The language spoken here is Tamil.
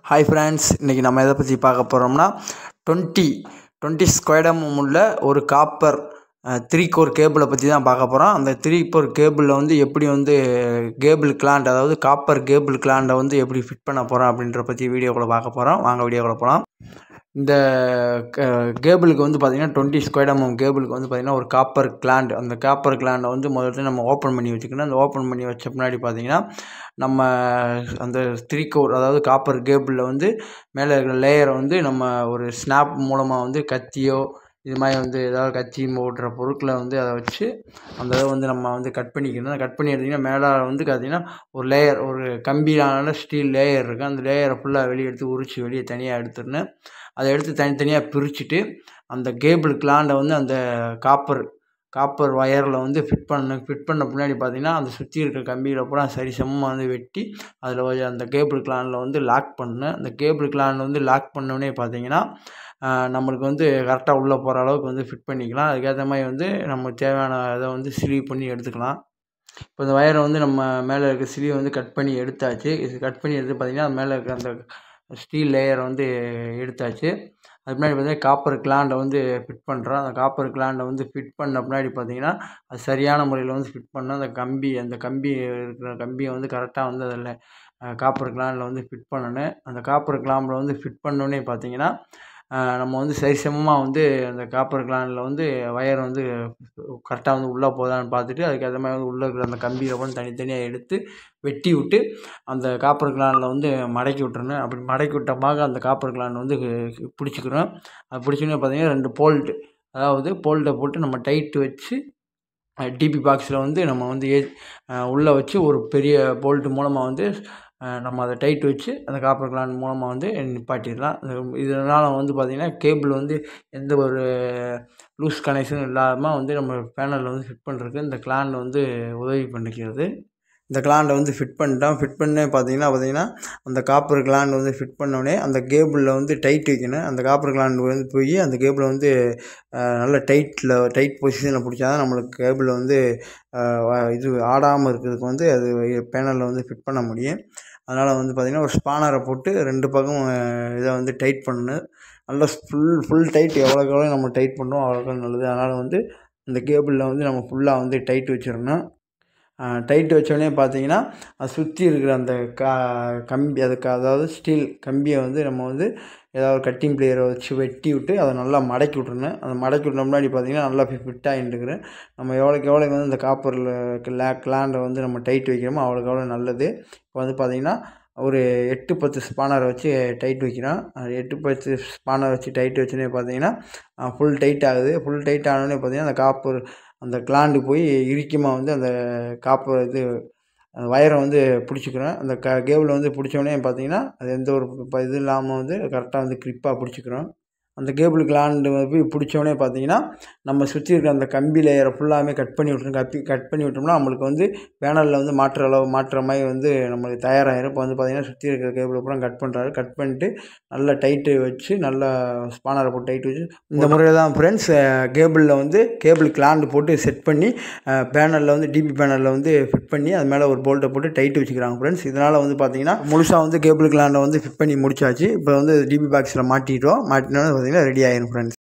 ஹாய் ஃப்ரெண்ட்ஸ், இன்றைக்கி நம்ம எதை பற்றி பார்க்க போகிறோம்னா 20 ஸ்கொயர் mm உள்ள ஒரு காப்பர் 3 கோர் கேபிளை பற்றி தான் பார்க்க போகிறோம். அந்த 3 கோர் கேபிளில் வந்து எப்படி வந்து கேபிள் கிளாண்ட், அதாவது காப்பர் கேபிள் கிளாண்டை வந்து எப்படி ஃபிட் பண்ண போகிறோம் அப்படின்ற பற்றி வீடியோக்குள்ளே பார்க்க போகிறோம். வாங்க வீடியோக்குள்ளே போகலாம். இந்த கேபிளுக்கு வந்து பார்த்திங்கன்னா 20 ஸ்கொயர் mm கேபிளுக்கு வந்து பார்த்திங்கன்னா ஒரு காப்பர் கிளாண்ட், அந்த காப்பர் கிளாண்டை வந்து முதல்ல நம்ம ஓப்பன் பண்ணி வச்சுக்கணும். அந்த ஓப்பன் பண்ணி வச்ச முன்னாடி பார்த்திங்கன்னா நம்ம அந்த 3 கோர், அதாவது காப்பர் கேபிளில் வந்து மேலே இருக்கிற லேயரை வந்து நம்ம ஒரு ஸ்னாப் மூலமாக வந்து கத்தியோ இது மாதிரி வந்து ஏதாவது கத்தி ஓட்டுற பொருட்களை வந்து அதை வச்சு அந்த இதை வந்து நம்ம வந்து கட் பண்ணிக்கணும். கட் பண்ணி எடுத்திங்கன்னா மேலே வந்து பார்த்திங்கன்னா ஒரு லேயர், ஒரு கம்பியான ஸ்டீல் லேயர் இருக்குது. அந்த லேயரை ஃபுல்லாக வெளியே எடுத்து உரித்து வெளியே தனியாக எடுத்துடணும். அதை எடுத்து தனித்தனியாக பிரிச்சுட்டு அந்த கேபிள் கிளாண்டை வந்து அந்த காப்பர் வயரில் வந்து ஃபிட் பண்ண பின்னாடி பார்த்திங்கன்னா அந்த சுற்றி இருக்கிற கம்பியில் பூரா சரி சமமாக வந்து வெட்டி அதில் அந்த கேபிள் கிளாண்டில் வந்து லாக் பண்ணணும். அந்த கேபிள் கிளாண்டில் வந்து லாக் பண்ணோடனே பார்த்திங்கன்னா நம்மளுக்கு வந்து கரெக்டாக உள்ளே போகிற அளவுக்கு வந்து ஃபிட் பண்ணிக்கலாம். அதுக்கேற்ற மாதிரி வந்து நம்ம தேவையான இதை வந்து ஸ்லீவ் பண்ணி எடுத்துக்கலாம். இப்போ இந்த வயரை வந்து நம்ம மேலே இருக்க ஸ்லீவ் வந்து கட் பண்ணி எடுத்தாச்சு. இது கட் பண்ணி எடுத்து பார்த்திங்கன்னா மேலே இருக்கிற அந்த ஸ்டீல் லேயரை வந்து எடுத்தாச்சு. அதுக்கு முன்னாடி பார்த்திங்கன்னா காப்பர் கிளாண்டை வந்து ஃபிட் பண்ணுறோம். அந்த காப்பர் கிளாண்டை வந்து ஃபிட் பண்ண பின்னாடி பார்த்திங்கன்னா அது சரியான முறையில் வந்து ஃபிட் பண்ணோம். அந்த கம்பி இருக்கிற கம்பியை வந்து கரெக்டாக வந்து அதில் காப்பர் கிளாண்டில் வந்து ஃபிட் பண்ணணும். அந்த காப்பர் கிளாம்பில் வந்து ஃபிட் பண்ணோன்னே பார்த்திங்கன்னா நம்ம வந்து சரிசமமாக வந்து அந்த காப்பர் கிளாண்டில் வந்து வயர் வந்து கரெக்டாக வந்து உள்ளே போதான்னு பார்த்துட்டு அதுக்கேற்ற மாதிரி வந்து உள்ளே இருக்கிற அந்த கம்பியை வந்து தனித்தனியாக எடுத்து வெட்டி விட்டு அந்த காப்பர் கிளாண்டில் வந்து மடக்கி விட்டுறணும். அப்படி மடக்கி விட்டமாக அந்த காப்பர் கிளாண்ட் வந்து பிடிச்சிக்கிறோம். அது பிடிச்சோன்னே பார்த்திங்கன்னா 2 போல்ட்டு, அதாவது போல்ட்டை போட்டு நம்ம டைட்டு வச்சு டிபி பாக்ஸில் வந்து நம்ம வந்து உள்ளே வச்சு ஒரு பெரிய போல்ட்டு மூலமாக வந்து நம்ம அதை டைட் வச்சு அந்த காப்பர் கிளாண்ட் மூலமாக வந்து நிப்பாட்டிடலாம். இதனால் வந்து பார்த்திங்கன்னா கேபிள் வந்து எந்த ஒரு லூஸ் கனெக்ஷனும் இல்லாமல் வந்து நம்ம பேனலில் வந்து ஃபிட் பண்ணுறதுக்கு இந்த கிளாண்ட் வந்து உதவி பண்ணிக்கிறது. இந்த கிளாண்டை வந்து ஃபிட் பண்ணிட்டோம். ஃபிட் பண்ணே பார்த்திங்கன்னா அந்த காப்பர் கிளாண்ட் வந்து ஃபிட் பண்ணோடனே அந்த கேபிளில் வந்து டைட் வைக்கணும். அந்த காப்பர் கிளாண்ட் வந்து போய் அந்த கேபிளை வந்து நல்ல டைட் பொசிஷனில் பிடிச்சா தான் நம்மளுக்கு கேபிளை வந்து இது ஆடாமல் இருக்கிறதுக்கு வந்து அது பேனலில் வந்து ஃபிட் பண்ண முடியும். அதனால் வந்து பார்த்திங்கன்னா ஒரு ஸ்பானரை போட்டு 2 பக்கம் இதை வந்து டைட் பண்ணணும். நல்லா ஃபுல் டைட், எவ்வளோக்கு எவ்வளோ நம்ம டைட் பண்ணோம் அவ்வளோக்கு நல்லது. அதனால் வந்து இந்த கேபிளில் வந்து நம்ம ஃபுல்லாக வந்து டைட் வச்சிடணும். டைட் வச்சோடனே பார்த்திங்கன்னா அது சுற்றி இருக்கிற அந்த கம்பி, அதாவது ஸ்டீல் கம்பியை வந்து நம்ம வந்து ஏதாவது கட்டிங் பிளேயரை வச்சு வெட்டி விட்டு அதை நல்லா மடக்கி விட்றணும். அதை மடக்கி விட்ட முன்னாடி பார்த்திங்கன்னா நல்லா ஃபிட் ஆகிட்டுருக்குறேன். நம்ம எவ்வளோக்கு வந்து இந்த காப்பரில் கிளாண்டை வந்து நம்ம டைட் வைக்கிறோமோ அவ்வளோக்கு எவ்வளோ நல்லது. இப்போ வந்து பார்த்திங்கன்னா ஒரு 8-10 ஸ்பானரை வச்சு டைட் வைக்கிறோம். 8-10 ஸ்பானரை வச்சு டைட் வச்சோன்னே பார்த்திங்கன்னா ஃபுல் டைட் ஆகுது. ஃபுல் டைட் ஆனோடனே பார்த்திங்கன்னா அந்த கிளாண்டு போய் இறுக்கமாக வந்து அந்த காப்பர் அந்த வயரை வந்து பிடிச்சிக்கிறோம். அந்த கேபிளை வந்து பிடிச்சோடனே பார்த்திங்கன்னா அது எந்த ஒரு இது இல்லாமல் வந்து கரெக்டாக வந்து கிரிப்பாக பிடிச்சிக்கிறோம். அந்த கேபிள் கிளாண்டு போய் பிடிச்சோடனே பார்த்திங்கன்னா நம்ம சுற்றி இருக்கிற அந்த கம்பி லேயரை ஃபுல்லாமே கட் பண்ணி விட்டோம்னா நம்மளுக்கு வந்து பேனலில் வந்து மாற்றுற மாதிரி வந்து நம்மளுக்கு தயாராகிடும். இப்போ வந்து பார்த்திங்கன்னா சுற்றி இருக்கிற கேபிள் பூரா கட் பண்ணிட்டு நல்லா டைட்டு வச்சு நல்லா ஸ்பானரை போட்டு டைட் வச்சு இந்த முறையில் தான் ஃப்ரெண்ட்ஸ் கேபிளில் வந்து கேபிள் கிளாண்டு போட்டு செட் பண்ணி பேனலில் வந்து டிபி பேனலில் வந்து ஃபிட் பண்ணி அது மேலே ஒரு போல்ட்டை போட்டு டைட்டு வச்சுக்கிறாங்க ஃப்ரெண்ட்ஸ். இதனால் வந்து பார்த்திங்கன்னா முழுசாக வந்து கேபிள் கிளாண்டை வந்து ஃபிட் பண்ணி முடிச்சாச்சு. இப்போ வந்து டிபி பாக்ஸில் மாட்டினோன்னு பார்த்திங்கன்னா ரெடி ஆகிடும் ஃப்ரெண்ட்ஸ்.